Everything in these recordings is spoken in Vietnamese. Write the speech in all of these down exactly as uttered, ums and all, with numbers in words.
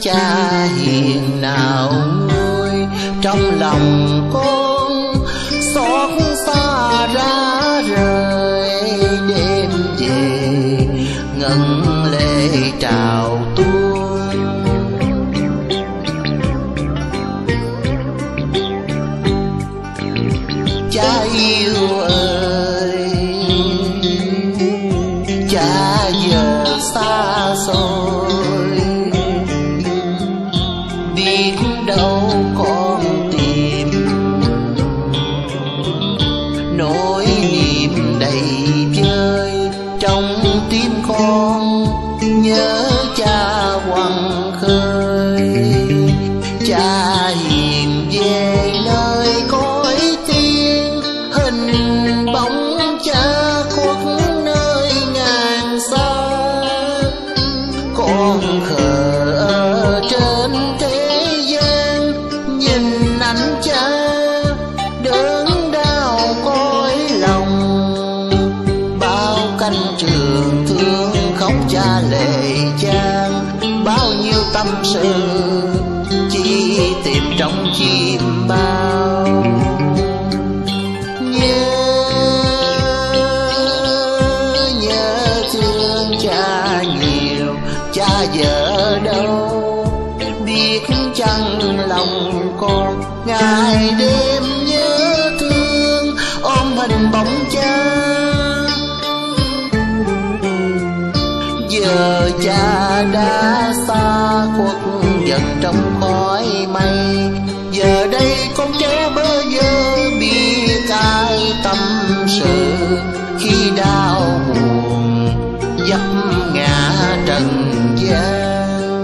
cha hiền nào nguôi, trong lòng con xót xa ra rời. Đêm về ngân lệ trào tuôn, cha yêu ơi, cha giờ xa xôi, biết đâu con tìm nỗi niềm đầy vơi. Trong tim con nhớ cha quăng khơi, cha hiền về nơi cõi tiên, hình bóng cha khuất nơi ngàn xa. Con khờ ở trên thế gian, nhìn anh cha đớn đau cõi lòng. Bao canh trường thương khóc cha lệ chan, bao nhiêu tâm sự chỉ tìm trong chim bao. Nhớ nhớ thương cha nhiều, cha giờ đâu biết chăng lòng con. Ngày đêm nhớ thương ôm hình bóng cha, giờ cha đã xa khuất dần trong khói mây. Giờ đây con trẻ bơ vơ biết ai tâm sự, khi đau buồn vấp ngã trần gian.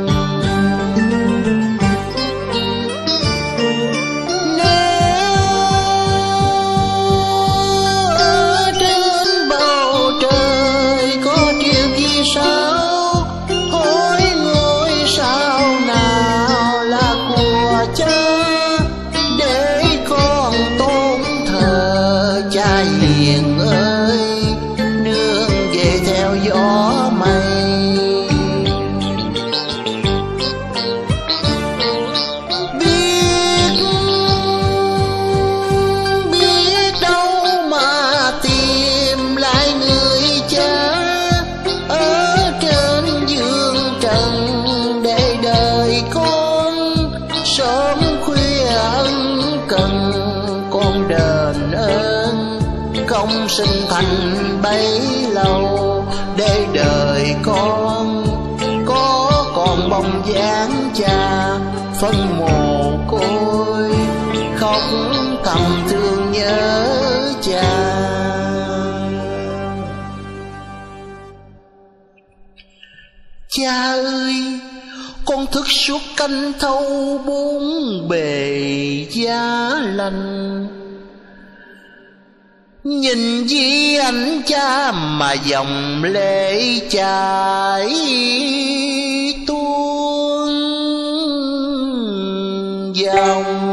Hiền ơi, nương về theo gió mây. Biết biết đâu mà tìm lại người cha ở trên dương trần, để đời con sớm khuya ân cần. Con đền ơn công sinh thành bấy lâu, để đời con có còn bóng dáng cha. Phân mồ côi khóc thầm thương nhớ cha. Cha ơi, con thức suốt canh thâu bốn bề giá lành, nhìn di ảnh cha mà dòng lệ chảy tuôn dòng.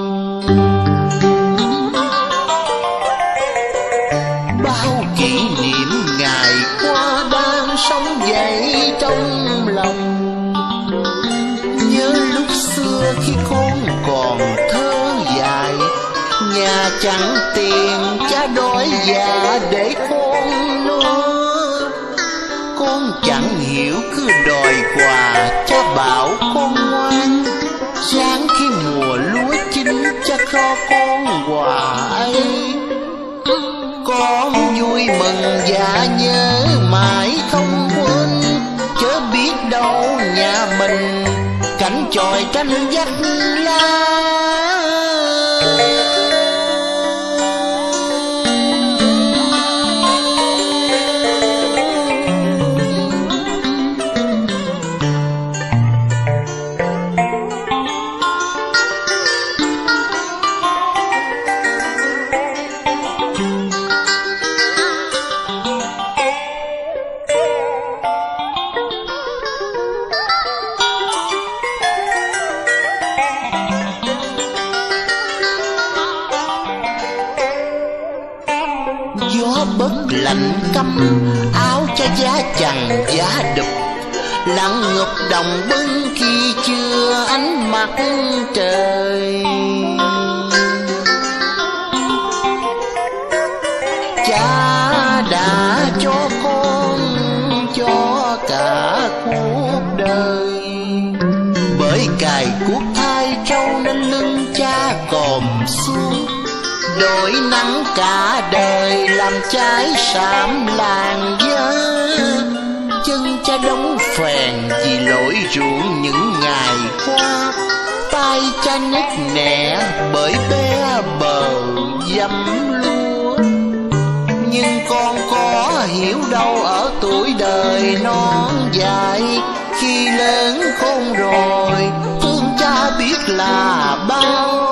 Bao kỷ niệm ngày qua đang sống dậy trong lòng, nhớ lúc xưa khi con còn thơ dại. Nhà chẳng tiền cha đói già để con nuôi, con chẳng hiểu cứ đòi quà. Cha bảo con ngoan, sáng khi mùa lúa chín cha cho con quà ấy. Con vui mừng và nhớ mãi không quên, chớ biết đâu nhà mình cảnh chòi tranh vách lá. Gió bớt lạnh căm, áo cha giá chằng giá đụp, lặng ngập đồng bưng khi chưa ánh mặt trời. Cha đã cho con cho cả cuộc đời, bởi cài cuốc thai trâu nên lưng cha còm xuống. Đổi nắng cả đời làm trái sạm làn da, chân cha đóng phèn vì lỗi ruộng những ngày qua. Tay cha nứt nẻ bởi bé bờ dăm lúa, nhưng con có hiểu đâu ở tuổi đời non dài. Khi lớn khôn rồi thương cha biết là bao.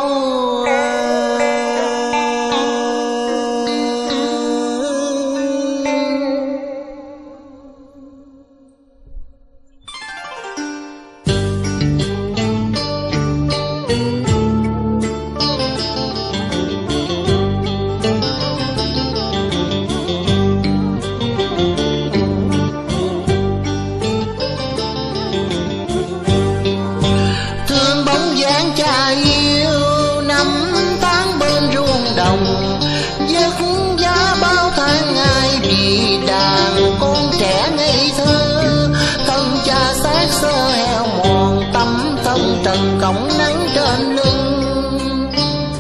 Trần cổng nắng trên lưng,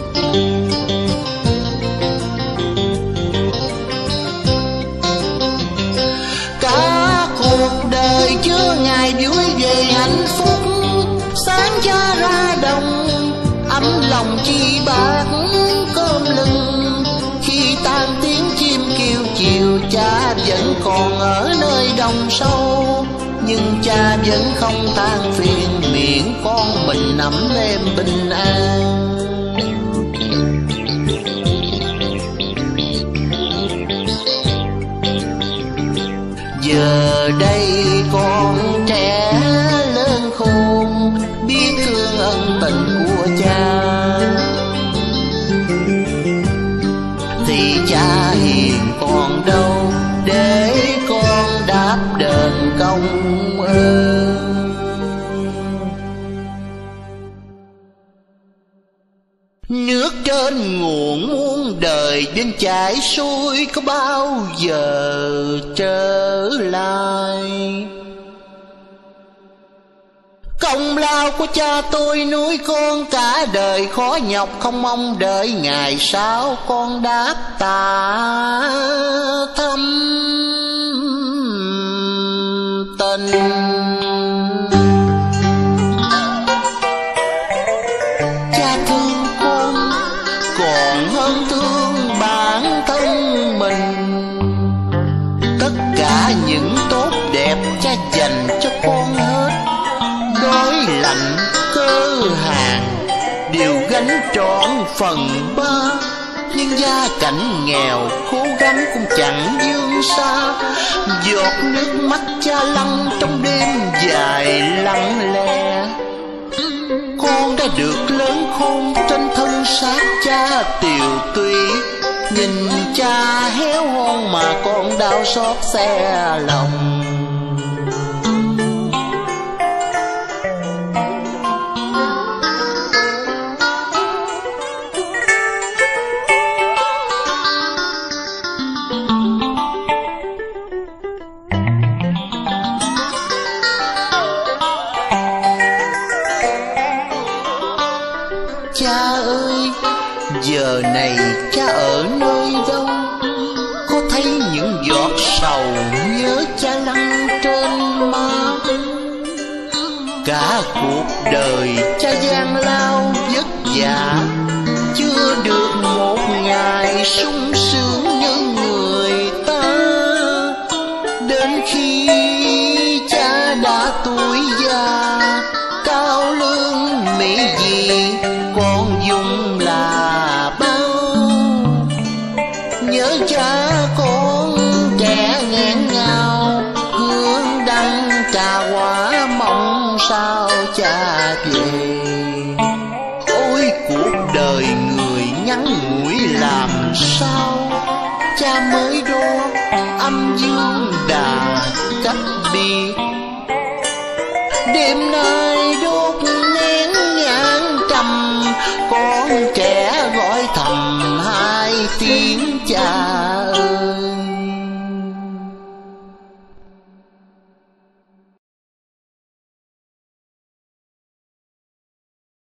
cả cuộc đời chưa ngày vui về hạnh phúc. Sáng cha ra đồng ấm lòng chi bạc cơm lưng, khi tan tiếng chim kêu chiều cha vẫn còn ở nơi đồng sâu. Nhưng cha vẫn không than phiền, miệng con mình nằm êm bình an. Giờ đây con trẻ lớn khôn, biết thương ân tình của cha, thì cha hiền còn đâu để con đáp đền công ơn. Nước trên nguồn muôn đời bên chảy xuôi, có bao giờ trở lại. Công lao của cha tôi nuôi con cả đời khó nhọc, không mong đợi ngày sau con đáp tạ thâm tình. Cha thương con còn hơn thương bản thân mình, tất cả những tốt đẹp cha dành cho con hết. Đói lạnh cơ hàng đều gánh trọn phần ba, nhưng gia cảnh nghèo cố gắng cũng chẳng dương xa. Giọt nước mắt cha lăn trong đêm dài lặng lẽ, con đã được lớn khôn trên thân xác cha tiều tụy. Nhìn cha héo hon mà con đau xót xe lòng. Cha ơi, giờ này cha ở nơi đâu? Có thấy những giọt sầu nhớ cha lăn trên má? Cả cuộc đời cha gian lao vất vả, chưa được một ngày sung sướng như người ta. Đến khi cha đã tuổi già, cao lương mỹ gì con dùng là bao. Nhớ cha con trẻ nghẹn ngào, hương đăng trà quả mong sao cha về. Ôi cuộc đời người ngắn ngủi làm sao, cha mới đo âm dương đà cách biệt. đêm nay